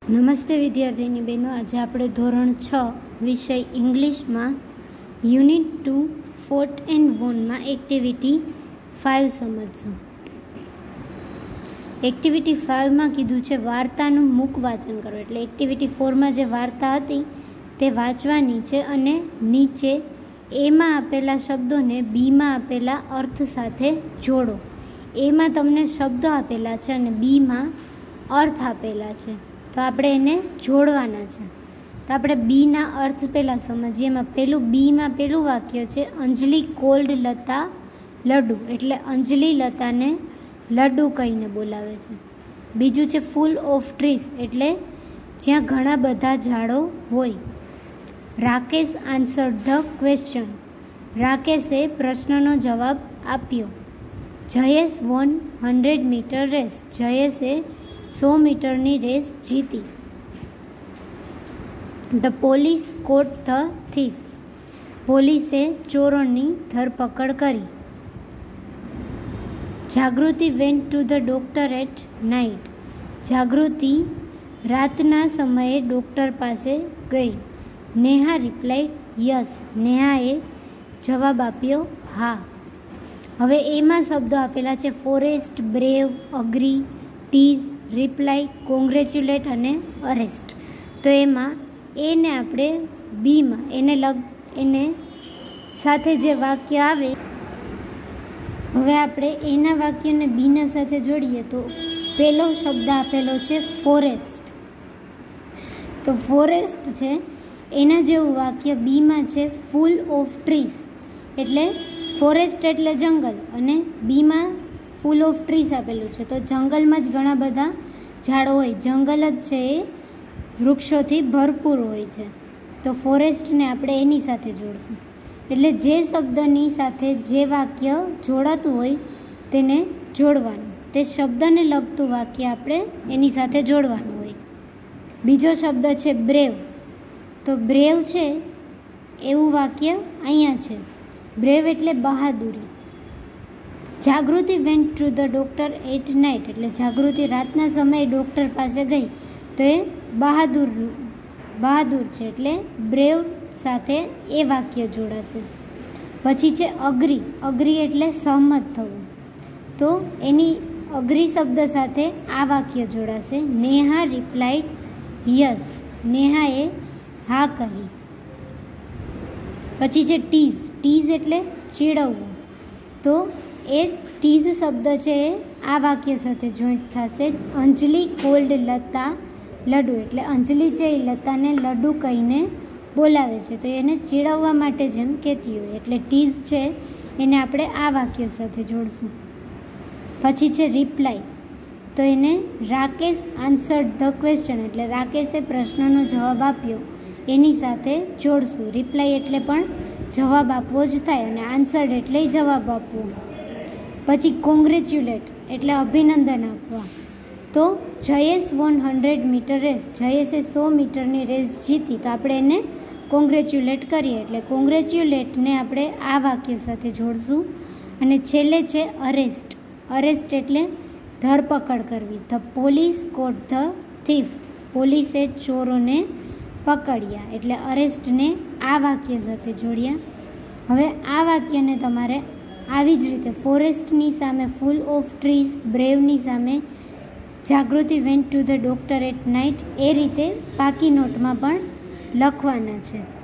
નમસ્તે વિદ્યાર્થીની બહેનો, આજે આપણે ધોરણ 6 વિષય ઇંગ્લિશમાં યુનિટ 2 ફોર્ટ એન્ડ વોનમાં એક્ટિવિટી 5 સમજશું. એક્ટિવિટી 5માં કીધું છે વાર્તાનું મૂક વાંચન કરો. એટલે એક્ટિવિટી 4માં જે વાર્તા હતી તે વાંચવાની છે અને નીચે એમાં આપેલા શબ્દોને બીમાં આપેલા અર્થ સાથે જોડો. એમાં તમને શબ્દો આપેલા છે અને બીમાં અર્થ આપેલા છે, તો આપણે એને જોડવાના છે. તો આપણે બીના અર્થ પહેલાં સમજીએ. એમાં બીમાં પહેલું વાક્ય છે અંજલિ કોલ્ડ લતા લડ્ડુ, એટલે અંજલિ લતાને લડ્ડુ કહીને બોલાવે છે. બીજું છે ફૂલ ઓફ ટ્રીસ, એટલે જ્યાં ઘણા બધા ઝાડો હોય. રાકેશ આન્સર્ડ ધ ક્વેશ્ચન, રાકેશે પ્રશ્નનો જવાબ આપ્યો. જયેશ વોન 100 મીટર રેસ, જયેશે 100 મીટરની રેસ જીતી. The police caught the thief, પોલીસે ચોરોની ધરપકડ કરી. Jagruti went to the doctor at night, Jagruti રાતના સમયે ડૉક્ટર પાસે ગઈ. નેહા રિપ્લાઇડ યસ, નેહાએ જવાબ આપ્યો હા. હવે એમાં શબ્દો આપેલા છે forest, brave, agree, trees, reply, congratulate અને અરેસ્ટ. તો એમાં એને આપણે બીમાં એને સાથે જે વાક્ય આવે, હવે આપણે એના વાક્યને બીના સાથે જોડીએ તો પહેલો શબ્દ આપેલો છે ફોરેસ્ટ. તો ફોરેસ્ટ છે એના જેવું વાક્ય બીમાં છે ફૂલ ઓફ ટ્રીસ, એટલે ફોરેસ્ટ એટલે જંગલ અને બીમાં ફૂલ ઓફ ટ્રીસ આપેલું છે. તો જંગલમાં જ ઘણા બધા ઝાડો હોય, જંગલ જ છે એ વૃક્ષોથી ભરપૂર હોય છે. તો ફોરેસ્ટને આપણે એની સાથે જોડશું. એટલે જે શબ્દની સાથે જે વાક્ય જોડાતું હોય તેને જોડવાનું. તે શબ્દને લગતું વાક્ય આપણે એની સાથે જોડવાનું હોય. બીજો શબ્દ છે બ્રેવ, તો બ્રેવ છે એવું વાક્ય અહીંયા છે. બ્રેવ એટલે બહાદુરી. Jagruti went to the doctor at night, એટલે જાગૃતિ રાતના સમયે ડૉક્ટર પાસે ગઈ. તો એ બહાદુર છે, એટલે બ્રેવ સાથે એ વાક્ય જોડાશે. પછી છે અગ્રી, અગ્રી એટલે સહમત થવું. તો એની અગ્રી શબ્દ સાથે આ વાક્ય જોડાશે. નેહા રિપ્લાઇડ યસ, નેહાએ હા કહી. પછી છે ટીઝ, ટીઝ એટલે ચીડવવું. તો એ ટીઝ શબ્દ છે એ આ વાક્ય સાથે જોઈન્ટ થશે. અંજલિ કોલ્ડ લતા લડ્ડુ, એટલે અંજલિ છે એ લતાને લડ્ડુ કહીને બોલાવે છે, તો એને ચીડવવા માટે જેમ કહેતી હોય, એટલે ટીઝ છે એને આપણે આ વાક્ય સાથે જોડશું. પછી છે રિપ્લાય, તો એને રાકેશ આન્સર્ડ ધ ક્વેશ્ચન, એટલે રાકેશે પ્રશ્નનો જવાબ આપ્યો એની સાથે જોડશું. રિપ્લાય એટલે પણ જવાબ આપવો જ થાય અને આન્સર્ડ એટલે જવાબ આપવો. પછી કોંગ્રેચ્યુલેટ એટલે અભિનંદન આપવા. તો જયેશ વોન 100 મીટર રેસ, જયેશે 100 મીટરની રેસ જીતી. તો આપણે એને કોંગ્રેચ્યુલેટ કરીએ, એટલે કોંગ્રેચ્યુલેટને આપણે આ વાક્ય સાથે જોડશું. અને છેલ્લે છે અરેસ્ટ, અરેસ્ટ એટલે ધરપકડ કરવી. The police caught the thief, પોલીસે ચોરોને પકડ્યા, એટલે અરેસ્ટને આ વાક્ય સાથે જોડ્યા. હવે આ વાક્યને તમારે આવી જ રીતે ફોરેસ્ટની સામે ફૂલ ઓફ ટ્રીઝ, બ્રેવની સામે Jagruti went to the doctor at night, એ રીતે બાકી નોટમાં પણ લખવાના છે.